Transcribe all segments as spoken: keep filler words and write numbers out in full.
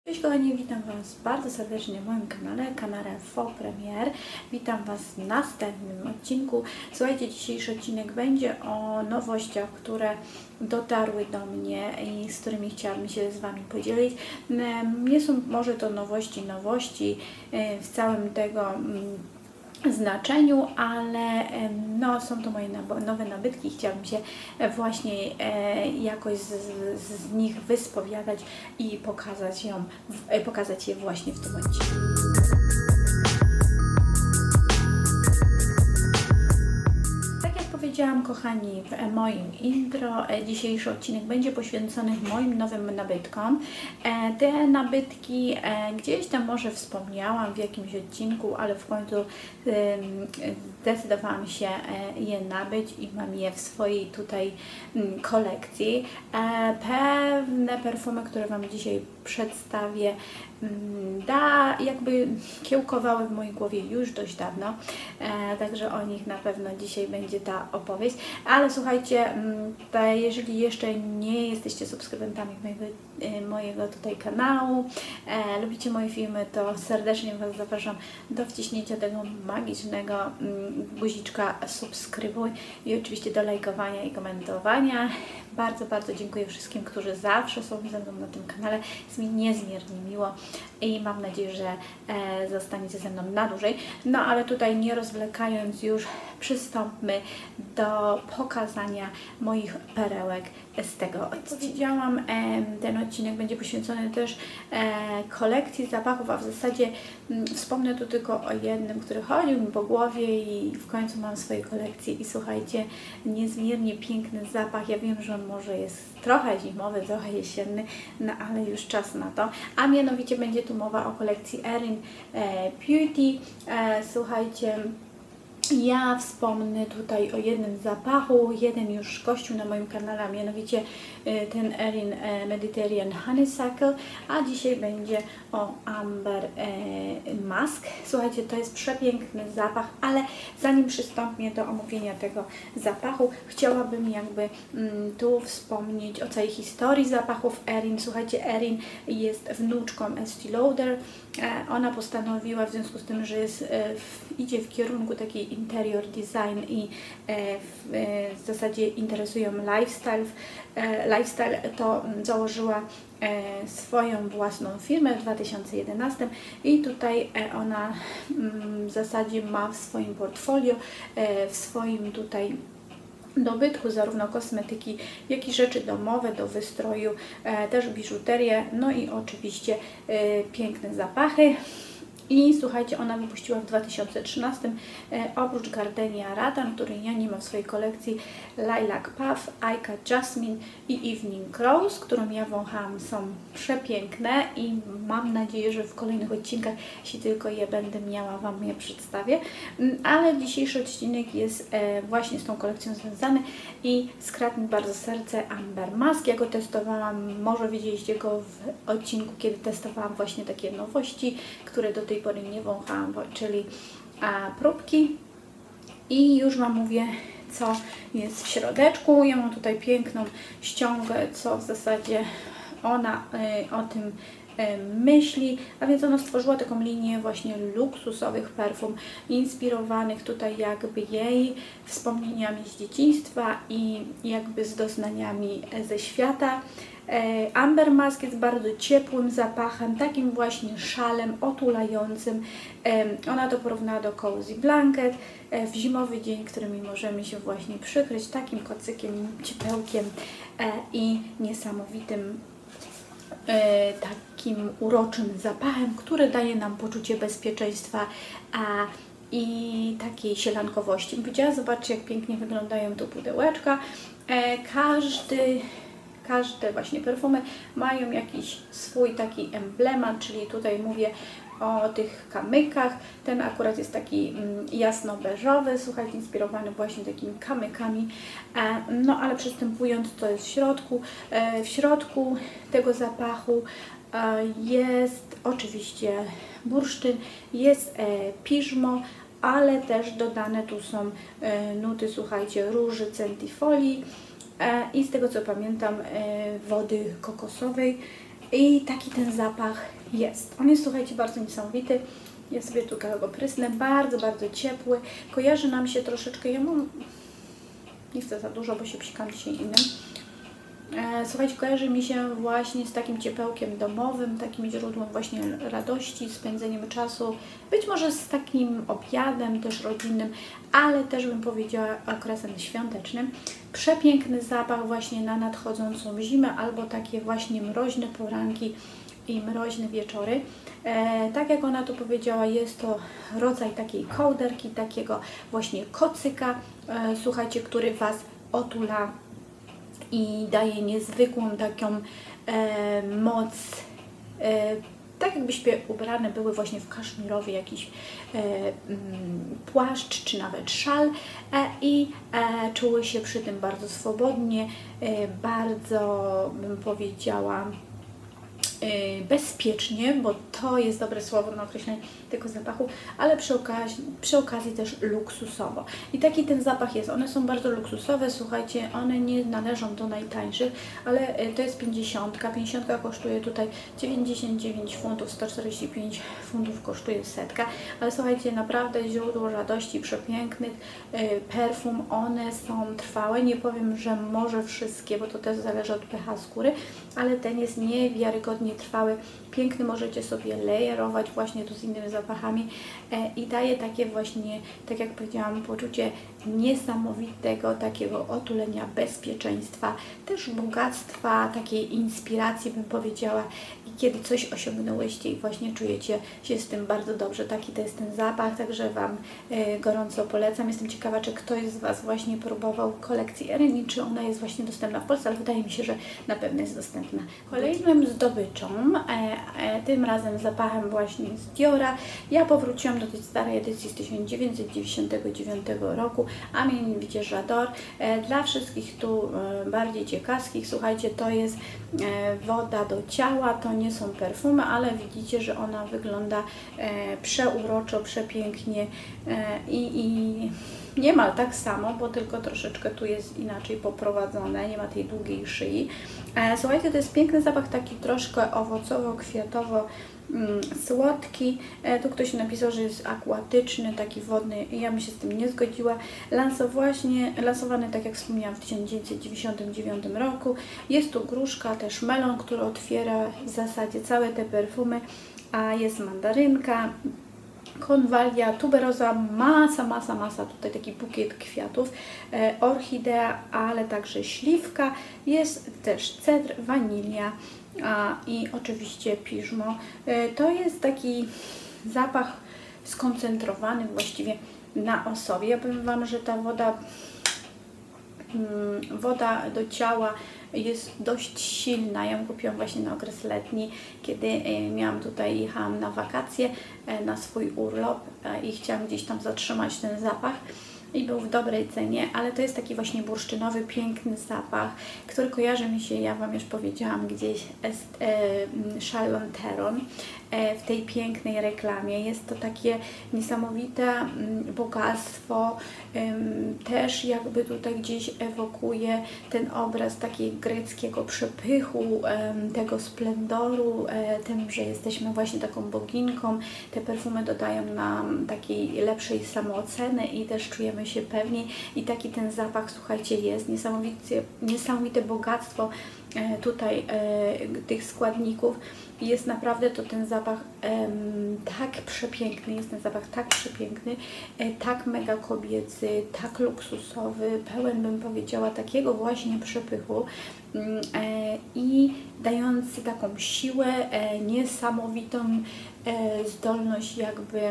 Cześć kochani, witam Was bardzo serdecznie na moim kanale, kanale Faux Premier. Witam Was w następnym odcinku. Słuchajcie, dzisiejszy odcinek będzie o nowościach, które dotarły do mnie i z którymi chciałabym się z Wami podzielić. Nie są może to nowości, nowości w całym tego znaczeniu, ale no, są to moje nowe nabytki i chciałabym się właśnie jakoś z, z nich wyspowiadać i pokazać, ją, pokazać je właśnie w tym odcinku. Powiedziałam, kochani, w moim intro, dzisiejszy odcinek będzie poświęcony moim nowym nabytkom. Te nabytki gdzieś tam może wspomniałam w jakimś odcinku, ale w końcu zdecydowałam się je nabyć i mam je w swojej tutaj kolekcji. Pewne perfumy, które Wam dzisiaj przedstawię, da, jakby kiełkowały w mojej głowie już dość dawno, e, także o nich na pewno dzisiaj będzie ta opowieść. Ale słuchajcie, te, jeżeli jeszcze nie jesteście subskrybentami mojego, e, mojego tutaj kanału, e, lubicie moje filmy, to serdecznie Was zapraszam do wciśnięcia tego magicznego m, guziczka subskrybuj i oczywiście do lajkowania i komentowania. Bardzo, bardzo dziękuję wszystkim, którzy zawsze są ze mną na tym kanale. Jest mi niezmiernie miło i mam nadzieję, że e, zostaniecie ze mną na dłużej. No ale tutaj nie rozwlekając już, przystąpmy do pokazania moich perełek z tego odcinka. Powiedziałam, e, ten odcinek będzie poświęcony też e, kolekcji zapachów, a w zasadzie m, wspomnę tu tylko o jednym, który chodził mi po głowie i w końcu mam w swojej kolekcji. I słuchajcie, niezmiernie piękny zapach. Ja wiem, że on może jest trochę zimowy, trochę jesienny, no ale już czas na to. A mianowicie będzie tu mowa o kolekcji Erin e, Beauty. E, słuchajcie, ja wspomnę tutaj o jednym zapachu, jeden już gościł na moim kanale, a mianowicie ten Erin Mediterranean Honeysuckle, a dzisiaj będzie o Amber Musk. Słuchajcie, to jest przepiękny zapach, ale zanim przystąpię do omówienia tego zapachu, chciałabym jakby tu wspomnieć o całej historii zapachów Erin. Słuchajcie, Erin jest wnuczką Estée Lauder. Ona postanowiła, w związku z tym, że jest, idzie w kierunku takiej interior design i w, w zasadzie interesują lifestyle, lifestyle, to założyła swoją własną firmę w dwa tysiące jedenastym i tutaj ona w zasadzie ma w swoim portfolio, w swoim tutaj dobytku zarówno kosmetyki, jak i rzeczy domowe do wystroju, e, też biżuterię, no i oczywiście e, piękne zapachy. I słuchajcie, ona wypuściła w dwa tysiące trzynastym e, oprócz Gardenia Radan, który ja nie mam w swojej kolekcji, Lilac Puff, Ica Jasmine i Evening Rose, którą ja wąchałam, są przepiękne i mam nadzieję, że w kolejnych odcinkach, jeśli tylko je będę miała, Wam je przedstawię. Ale dzisiejszy odcinek jest e, właśnie z tą kolekcją związany i skradł mi bardzo serce Amber Musk. Ja go testowałam, może widzieliście go w odcinku, kiedy testowałam właśnie takie nowości, które do tej pory nie wąchałam, czyli a, próbki. I już Wam mówię, co jest w środeczku. Ja mam tutaj piękną ściągę, co w zasadzie ona y, o tym myśli, a więc ona stworzyła taką linię właśnie luksusowych perfum, inspirowanych tutaj jakby jej wspomnieniami z dzieciństwa i jakby z doznaniami ze świata. Amber Musk jest bardzo ciepłym zapachem, takim właśnie szalem otulającym. Ona to porównała do Cozy Blanket w zimowy dzień, którymi możemy się właśnie przykryć takim kocykiem, ciepełkiem i niesamowitym takim uroczym zapachem, który daje nam poczucie bezpieczeństwa a, i takiej sielankowości. Powiedziała, zobaczcie, jak pięknie wyglądają tu pudełeczka. E, każdy, każde właśnie perfumy mają jakiś swój taki emblemat, czyli tutaj mówię o tych kamykach. Ten akurat jest taki mm, jasno-beżowy, słuchajcie, inspirowany właśnie takimi kamykami. E, no ale przystępując, co jest w środku, e, w środku tego zapachu e, jest oczywiście bursztyn, jest e, piżmo, ale też dodane tu są e, nuty, słuchajcie, róży, centifolii e, i z tego co pamiętam e, wody kokosowej. I taki ten zapach Jest. On jest, słuchajcie, bardzo niesamowity. Ja sobie tutaj go prysnę. Bardzo, bardzo ciepły. Kojarzy nam się troszeczkę, ja mam, nie chcę za dużo, bo się psikam dzisiaj innym. E, słuchajcie, kojarzy mi się właśnie z takim ciepełkiem domowym, takim źródłem właśnie radości, spędzeniem czasu, być może z takim obiadem też rodzinnym, ale też bym powiedziała okresem świątecznym. Przepiękny zapach właśnie na nadchodzącą zimę albo takie właśnie mroźne poranki i mroźne wieczory. E, tak jak ona tu powiedziała, jest to rodzaj takiej kołderki, takiego właśnie kocyka, e, słuchajcie, który Was otula i daje niezwykłą taką e, moc, e, tak jakbyśmy ubrane były właśnie w kaszmirowy jakiś e, mm, płaszcz czy nawet szal e, i e, czuły się przy tym bardzo swobodnie, e, bardzo bym powiedziała bezpiecznie, bo to jest dobre słowo na określenie tego zapachu, ale przy okazji, przy okazji też luksusowo. I taki ten zapach jest. One są bardzo luksusowe, słuchajcie, one nie należą do najtańszych, ale to jest pięćdziesiątka. pięćdziesiątka kosztuje tutaj dziewięćdziesiąt dziewięć funtów, sto czterdzieści pięć funtów kosztuje setka, ale słuchajcie, naprawdę źródło radości, przepięknych perfum, one są trwałe. Nie powiem, że może wszystkie, bo to też zależy od pH skóry, ale ten jest niewiarygodnie trwały, piękny, możecie sobie layerować właśnie tu z innymi zapachami e, i daje takie właśnie, tak jak powiedziałam, poczucie niesamowitego takiego otulenia, bezpieczeństwa, też bogactwa, takiej inspiracji bym powiedziała i kiedy coś osiągnęłyście i właśnie czujecie się z tym bardzo dobrze, taki to jest ten zapach, także Wam e, gorąco polecam. Jestem ciekawa, czy ktoś z Was właśnie próbował kolekcji Erin i czy ona jest właśnie dostępna w Polsce, ale wydaje mi się, że na pewno jest dostępna. Kolejnym zdobyczą, e, e, tym razem zapachem właśnie z Diora, ja powróciłam do tej starej edycji z tysiąc dziewięćset dziewięćdziesiątego dziewiątego roku, a mianowicie J'adore. E, dla wszystkich tu e, bardziej ciekawskich, słuchajcie, to jest e, woda do ciała, to nie są perfumy, ale widzicie, że ona wygląda e, przeuroczo, przepięknie e, i, i niemal tak samo, bo tylko troszeczkę tu jest inaczej poprowadzone, nie ma tej długiej szyi. E, słuchajcie, to jest piękny zapach, taki troszkę owocowo-kwiatowo mm, słodki. E, tu ktoś napisał, że jest akwatyczny, taki wodny. Ja bym się z tym nie zgodziła. Lanso właśnie, lansowany, tak jak wspomniałam, w tysiąc dziewięćset dziewięćdziesiątym dziewiątym roku. Jest tu gruszka, też melon, który otwiera w zasadzie całe te perfumy, a jest mandarynka, konwalia, tuberoza, masa, masa, masa, tutaj taki bukiet kwiatów, e, orchidea, ale także śliwka, jest też cedr, wanilia a, i oczywiście piżmo. E, to jest taki zapach skoncentrowany właściwie na osobie. Ja powiem Wam, że ta woda, mm, woda do ciała jest dość silna. Ja ją kupiłam właśnie na okres letni, kiedy e, miałam tutaj, jechałam na wakacje, e, na swój urlop e, i chciałam gdzieś tam zatrzymać ten zapach i był w dobrej cenie, ale to jest taki właśnie bursztynowy, piękny zapach, który kojarzy mi się, ja Wam już powiedziałam gdzieś, z e, Charlotte Tilbury e, w tej pięknej reklamie. Jest to takie niesamowite m, bogactwo, e, też jakby tutaj gdzieś ewokuje ten obraz takiego greckiego przepychu, e, tego splendoru, e, tym, że jesteśmy właśnie taką boginką. Te perfumy dodają nam takiej lepszej samooceny i też czujemy się pewniej i taki ten zapach, słuchajcie, jest niesamowite, niesamowite bogactwo e, tutaj e, tych składników. Jest naprawdę to ten zapach e, tak przepiękny, jest ten zapach tak przepiękny, e, tak mega kobiecy, tak luksusowy, pełen, bym powiedziała, takiego właśnie przepychu e, i dający taką siłę, e, niesamowitą e, zdolność jakby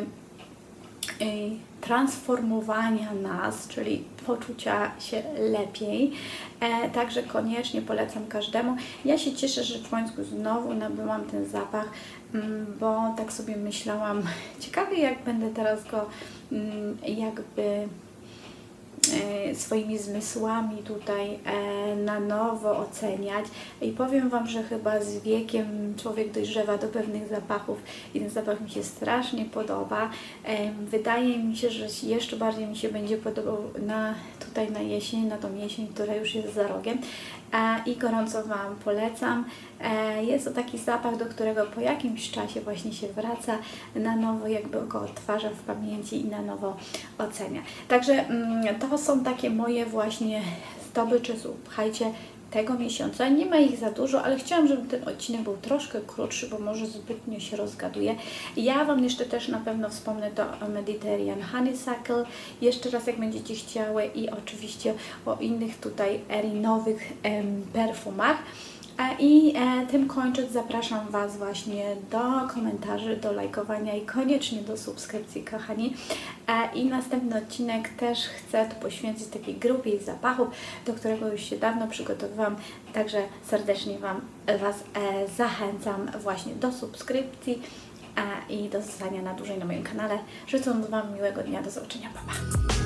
transformowania nas, czyli poczucia się lepiej. E, także koniecznie polecam każdemu. Ja się cieszę, że w końcu znowu nabyłam ten zapach, mm, bo tak sobie myślałam, ciekawie jak będę teraz go mm, jakby swoimi zmysłami tutaj e, na nowo oceniać i powiem Wam, że chyba z wiekiem człowiek dojrzewa do pewnych zapachów i ten zapach mi się strasznie podoba. E, wydaje mi się, że jeszcze bardziej mi się będzie podobał na, tutaj na jesień, na tą jesień, która już jest za rogiem. i gorąco Wam polecam. Jest to taki zapach, do którego po jakimś czasie właśnie się wraca, na nowo jakby go odtwarza w pamięci i na nowo ocenia. Także to są takie moje właśnie zdobycze, słuchajcie, tego miesiąca. Nie ma ich za dużo, ale chciałam, żeby ten odcinek był troszkę krótszy, bo może zbytnio się rozgaduję. Ja Wam jeszcze też na pewno wspomnę to o Mediterranean Honeysuckle, jeszcze raz jak będziecie chciały, i oczywiście o innych tutaj erinowych em, perfumach. I e, tym kończąc, zapraszam Was właśnie do komentarzy, do lajkowania i koniecznie do subskrypcji, kochani. E, I następny odcinek też chcę tu poświęcić takiej grupie zapachów, do którego już się dawno przygotowywałam, także serdecznie Wam, Was e, zachęcam właśnie do subskrypcji e, i do zostania na dłużej na moim kanale. Życzę Wam miłego dnia, do zobaczenia, pa pa!